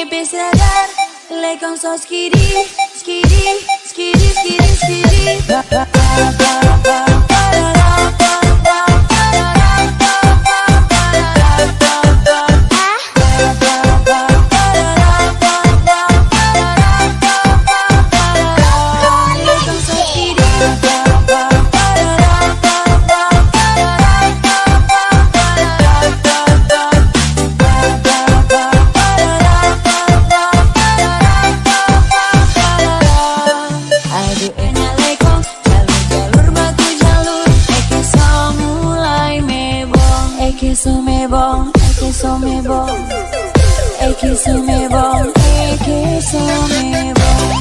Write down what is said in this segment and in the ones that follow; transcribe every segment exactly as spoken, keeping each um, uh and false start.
pesadar, lekong so skidi, skidi, skidi, skidi, skidi. Sumebong, eke sumebong, eke sumebong, eke sumebong.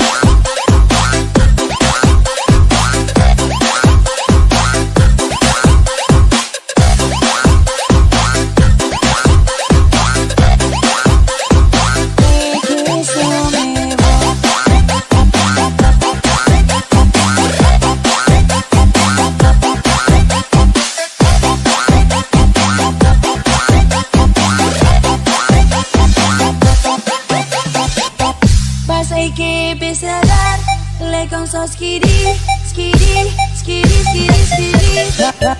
Pesadar, lekong so skidi, skidi, skidi, skidi, skidi.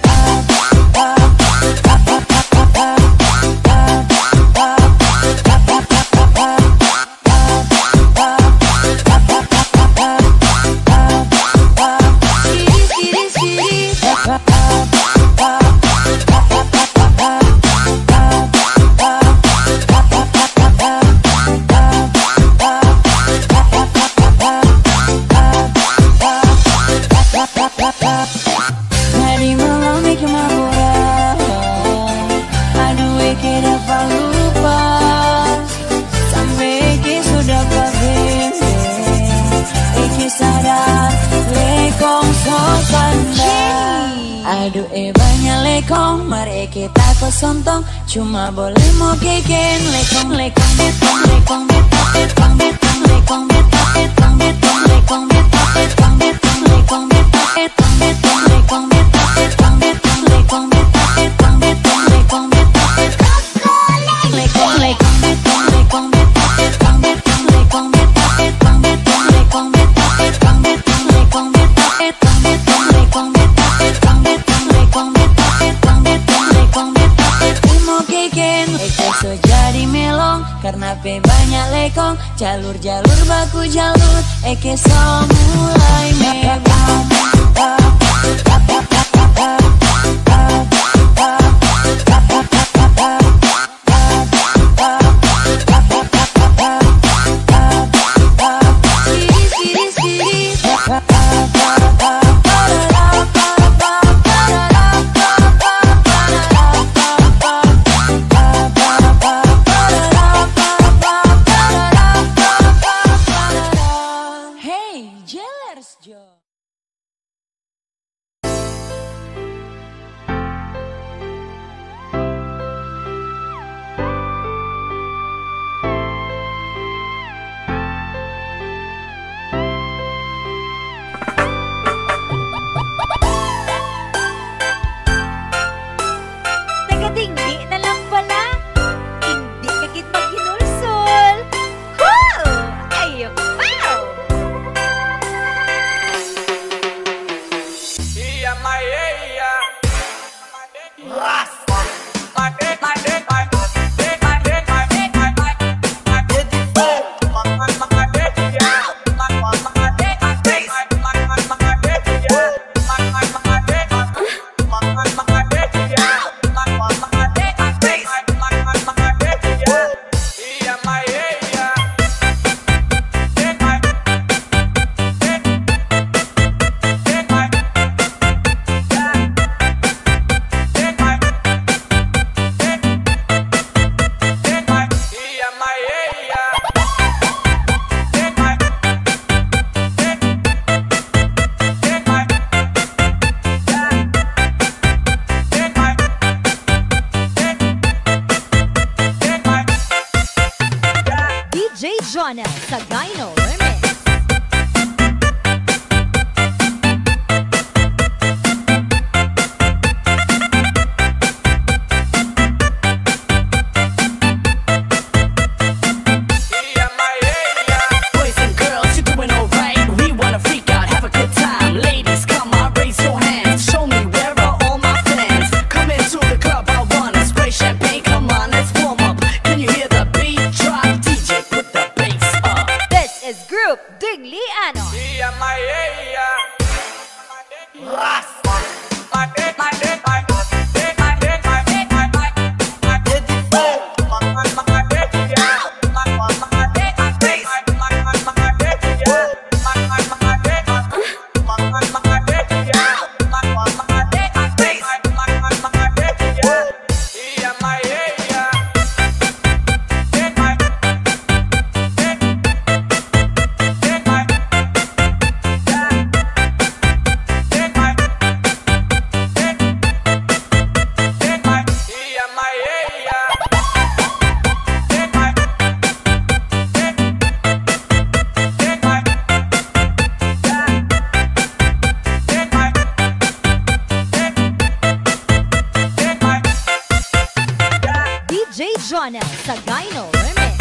Dari malam ke mabura, aduh eke dapat lupa, sampai eke sudah kabeh, eke sadar lekong so pandai. Aduh e banyak lekong, mari eke takut sontong, cuma boleh mau keken lekong lekong betong lekong betong betong betong lekong betong betong betong lekong betong betong betong lekong betong betong betong lekong betong betong betong lekong betong betong betong lekong betong betong lekong lekong betong lekong betong betong betong lekong betong betong betong lekong betong betong betong lekong betong betong betong lekong betong betong betong lekong betong betong betong lekong betong betong mau keken eke so jadi melong karena pe banyak lekong jalur-jalur baku jalur eke so mulai mebong. Sa Gyno Remix. Yeah. Sagano Remix.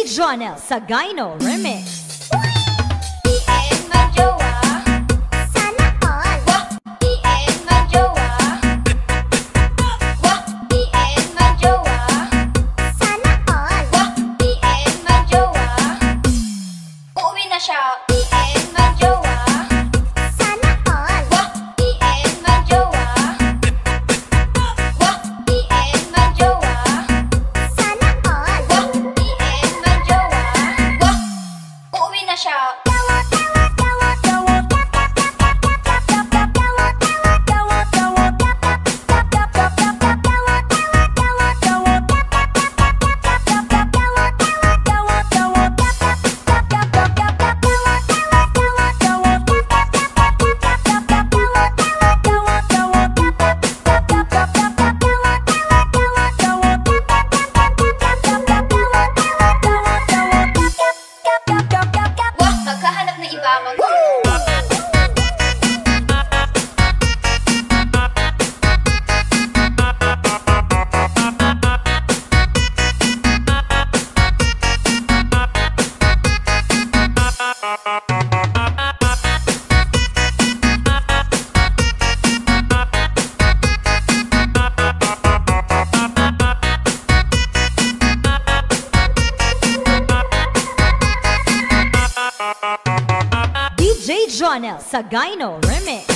Jonel Sagayno Remix. D J Jonel Sagayno Remix.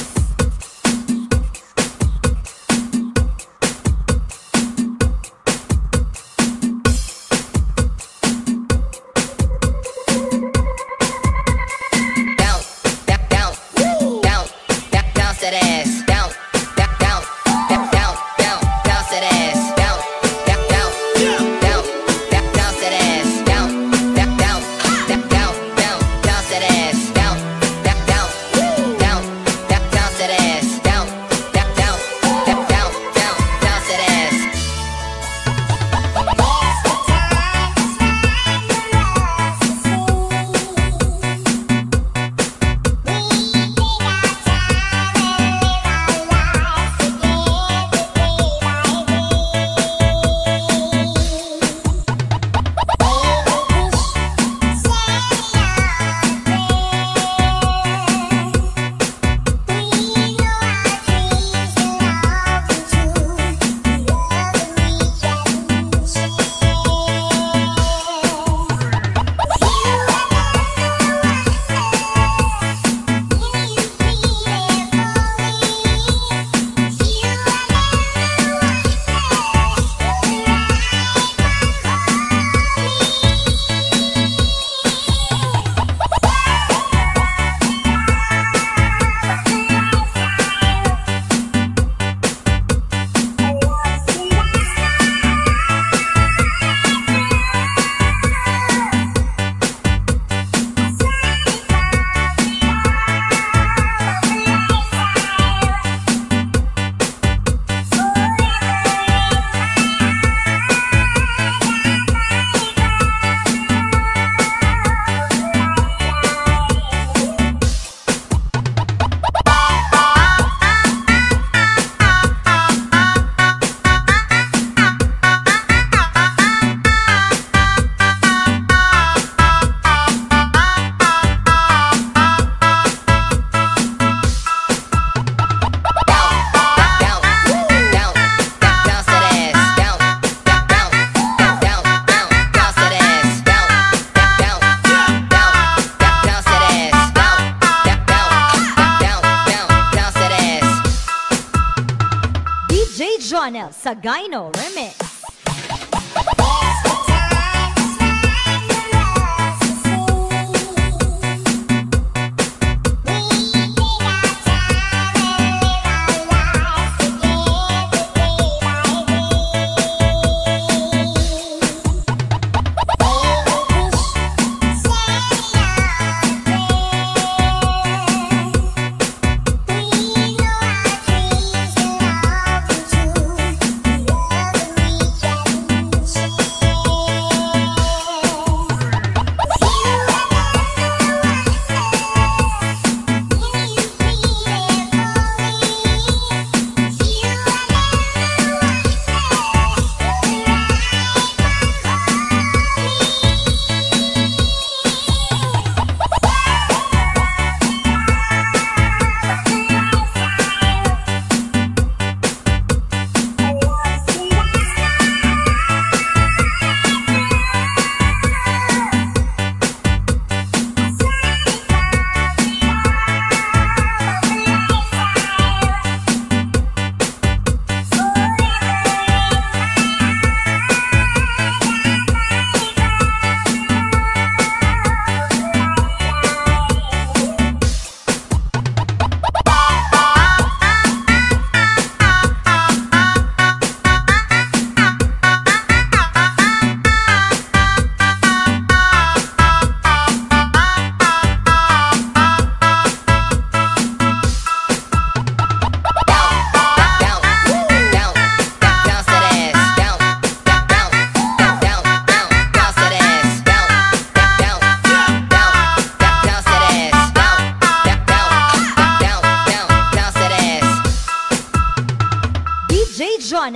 Jonel Sagayno Remix.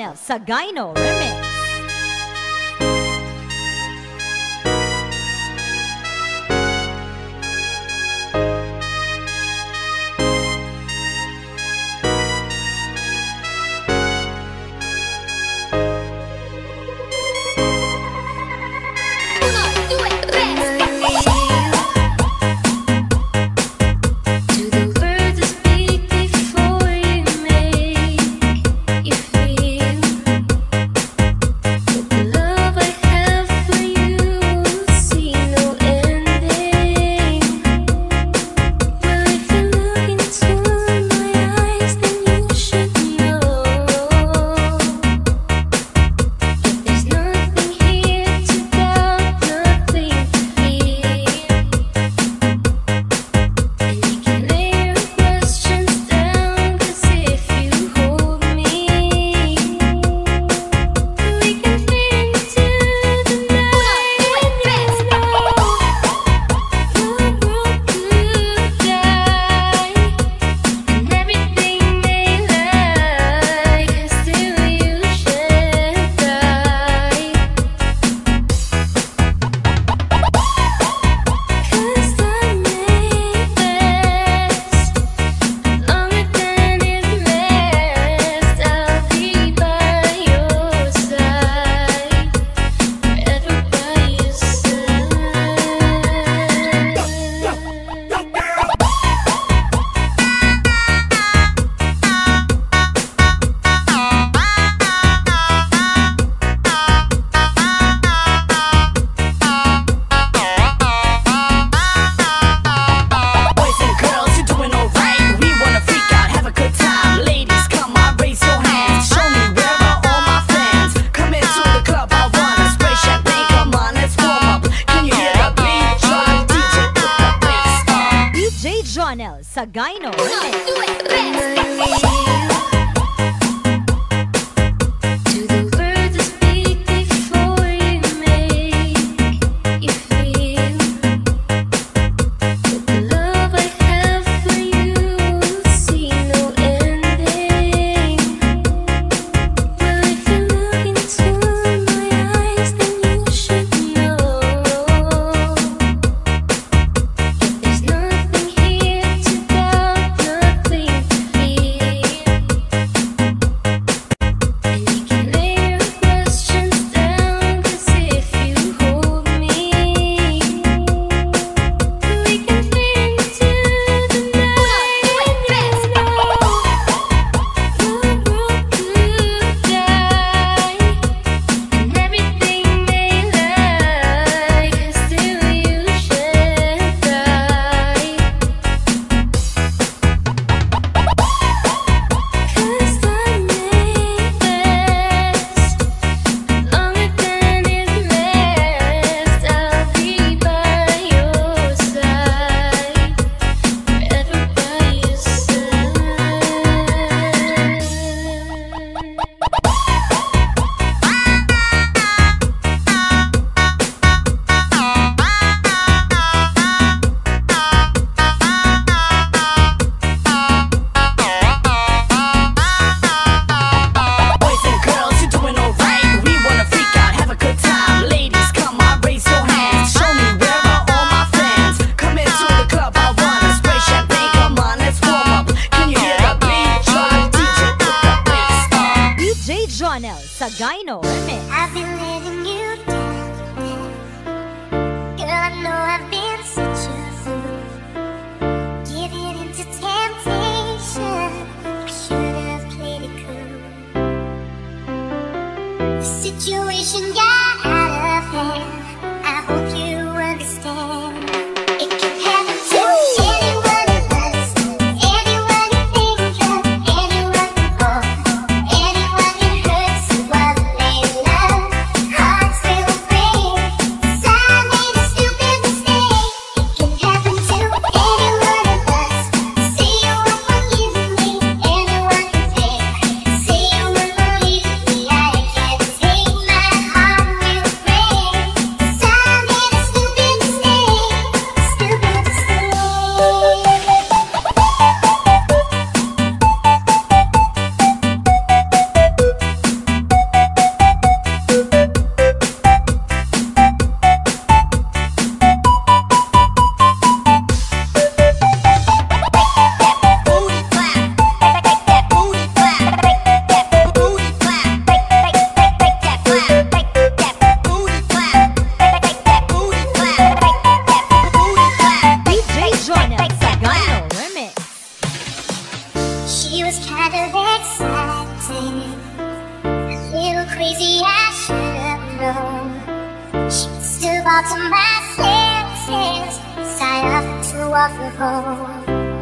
Jonel Sagayno Remix. Jonel Sagayno Remix. Jonel Sagayno Remix. I've been letting you down. Girl, I know I've been such a fool. Giving into temptation. I should have played it cool. The situation got out of hand. I hope you understand. It can happen to anyone of us. Anyone you think of. Anyone can fall. Anyone can hurt. So while the to fall to my senses, sign up to walk the home.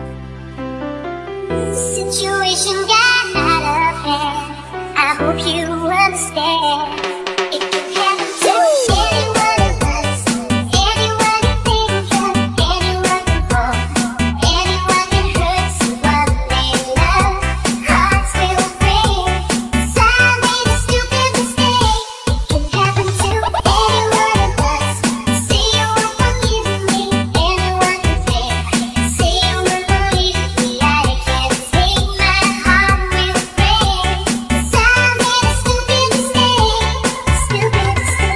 Situation got out of hand, I hope you understand. It can happen to anyone of us, anyone you think of, anyone you hold, anyone can hurt someone they love. Hearts will break, some made a stupid mistake. It can happen to anyone of us. Say you won't forgive me, anyone can say. Say you won't believe me, I can't take my heart will break. Some made a stupid mistake, stupid mistake.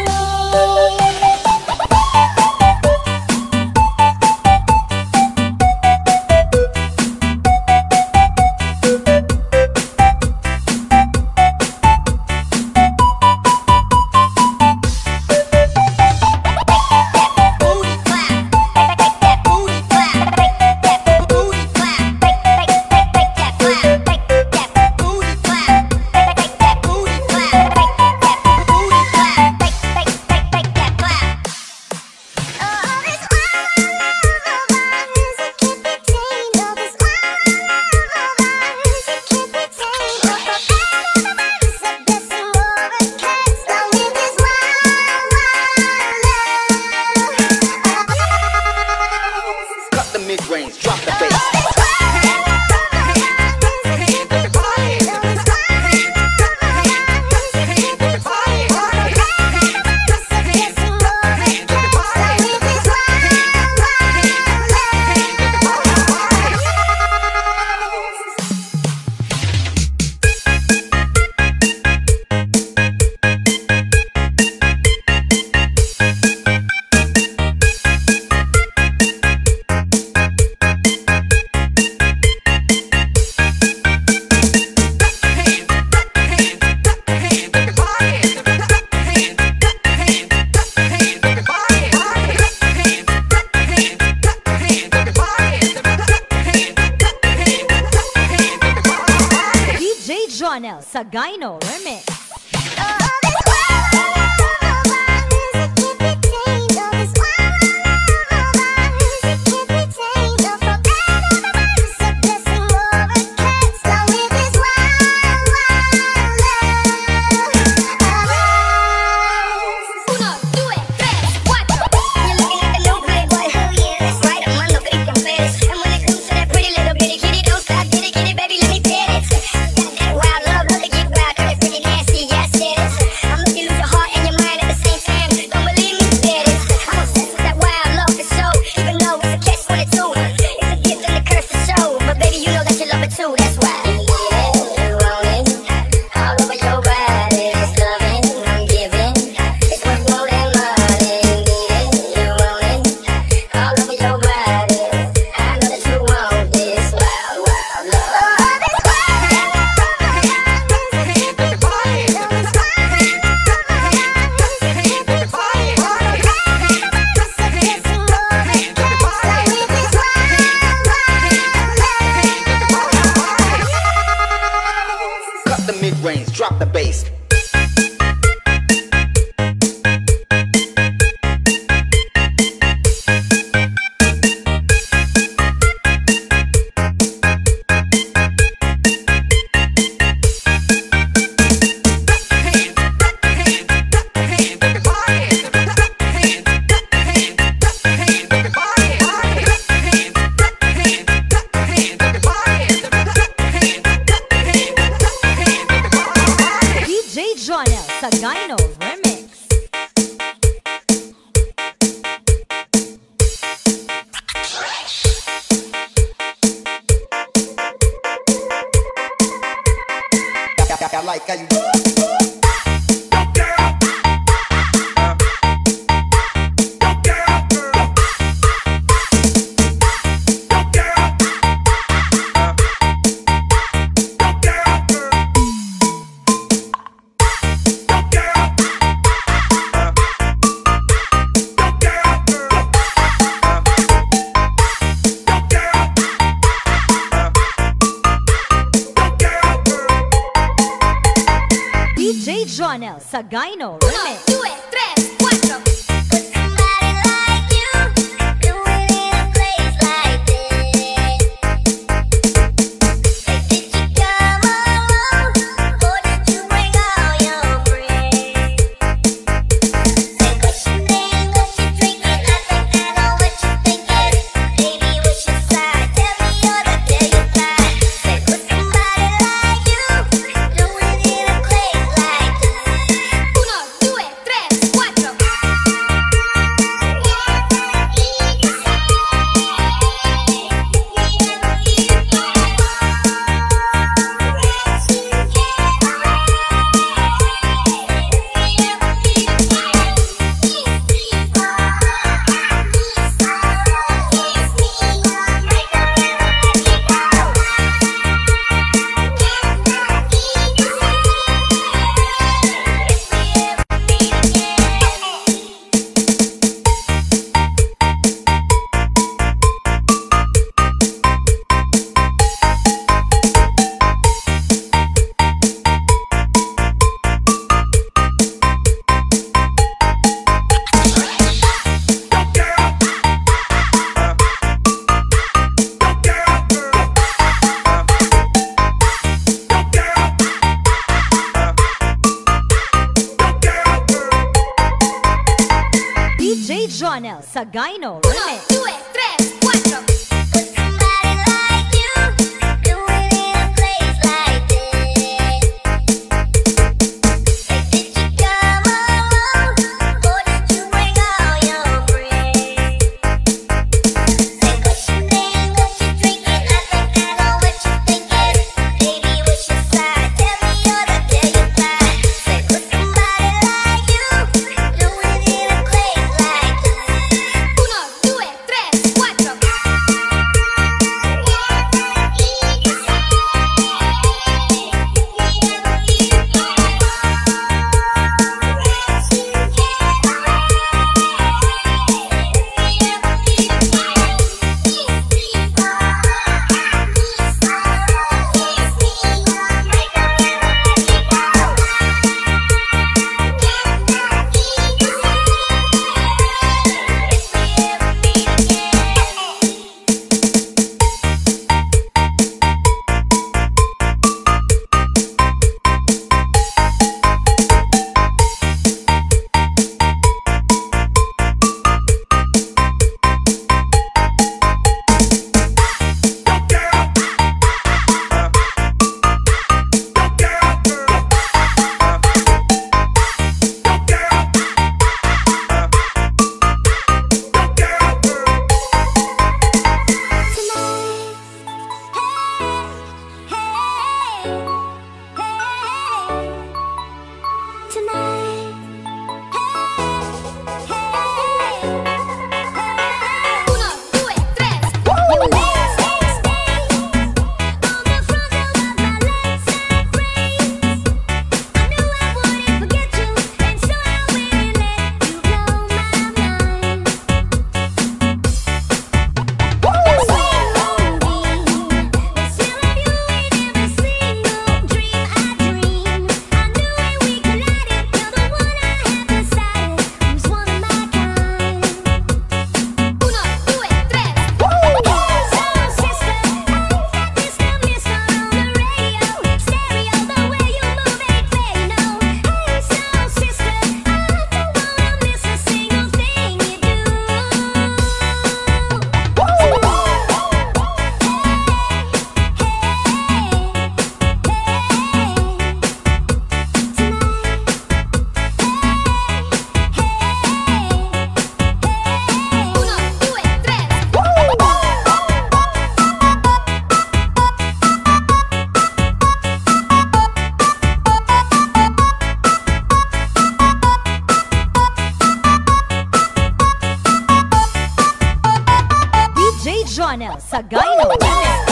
Cut the mid-range, drop the bass. D J Jonel sa Gyno Remix. Cut the mid-range, drop the bass. D J Jonel sa Gyno Remix. I like how you. D J Jonel sa Gyno Remix. Uno, due, tre, quattro. D J Jonel Sagayno Remix. Due, tre, quattro. With somebody like you, doing it in a place like this. Like, did you come alone, or did you bring all your friends? Say what you mean, what you drinking, I think I know what you thinking. Baby, what's your side? Tell me or I'll tell you mine. Say with somebody like you, doing it in a place like this. Uno, due, tre, quattro. D J Jonel Sagayno Remix.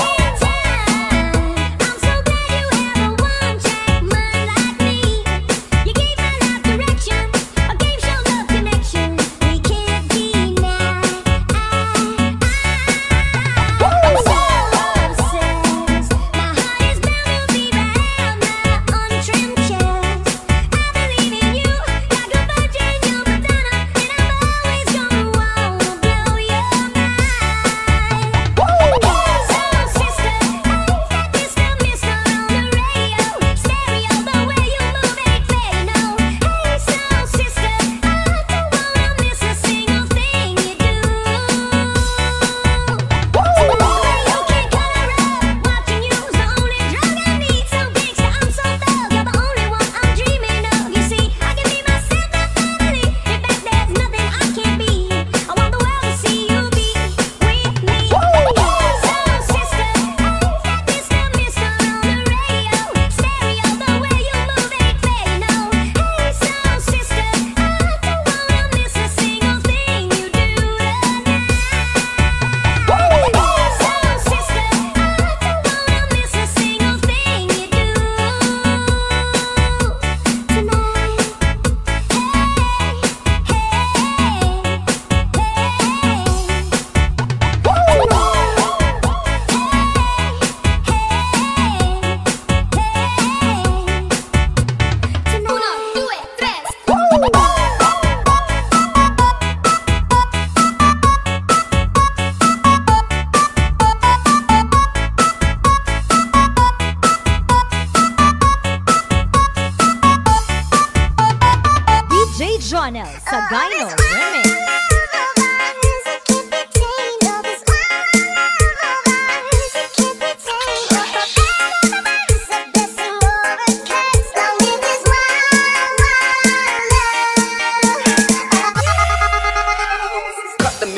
Yes.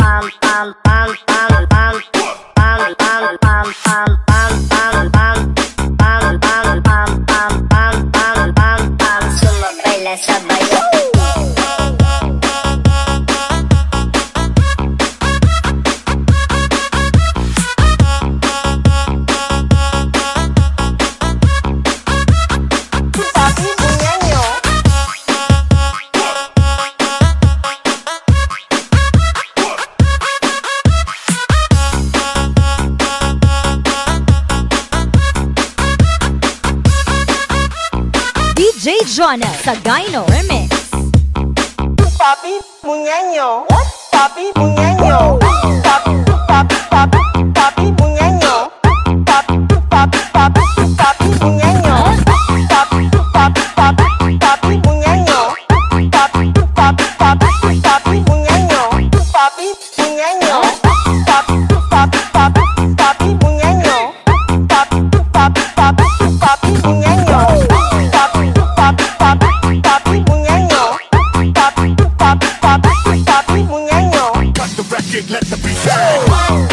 D J Jonah Sagayno Remix. Papi Muñeño, papi Muñeño, papi, papi, papi, papi Muñeño, papi, papi, papi, papi Muñeño, papi, papi, papi, papi Muñeño, papi, papi, papi, papi Muñeño, papi Muñeño, papi, papi, papi, papi Muñeño, papi, papi, papi, papi Muñeño, papi, papi, papi, papi Muñeño, papi, papi, papi, papi Muñeño. Cut the record, let the beat bang.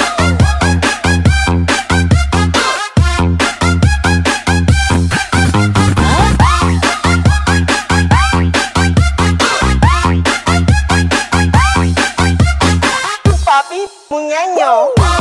Papi Muñeño.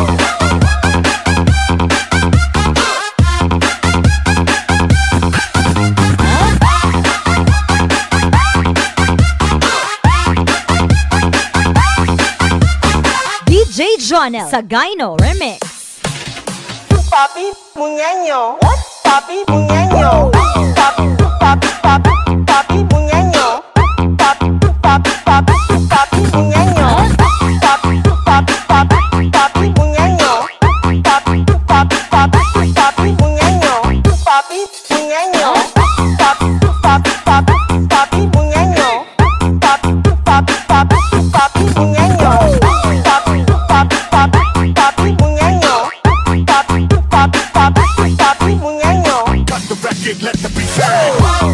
D J Jonah Sagayno Remix. Papi Muñeño, papi Muñeño, papi, papi, papi, papi Muñeño, papi, papi, papi, papi Muñeño, papi, papi, papi, papi Muñeño, papi, papi, papi, papi Muñeño, papi Muñeño, papi, papi, papi, papi Muñeño, papi, papi, papi, papi Muñeño, papi, papi, papi, papi Muñeño, papi, papi, papi, papi Muñeño. Cut the record, let the beat bang.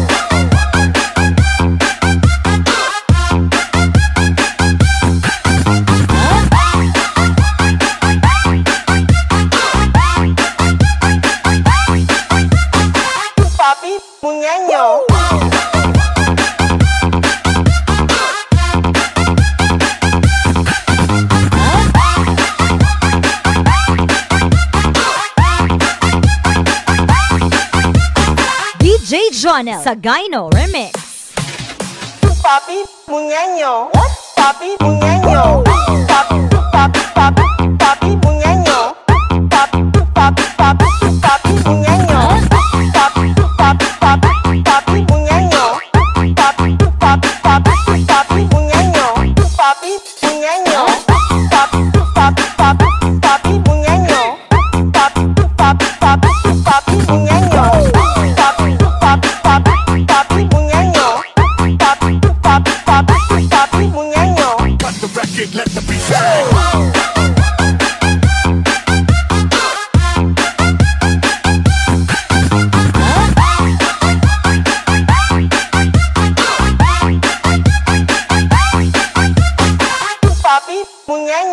Papi Muñeño. D J Jonah Sagayno Remix. Papi Muñeño, papi Muñeño, papi, papi, papi, papi Muñeño, papi, papi, papi, papi Muñeño, papi, papi, papi, papi Muñeño, papi, papi, papi, papi Muñeño, papi Muñeño, papi, papi,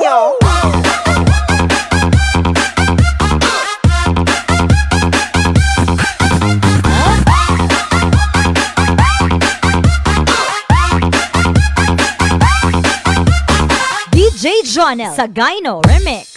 mungueño. D J Jonel Sagayno Remix.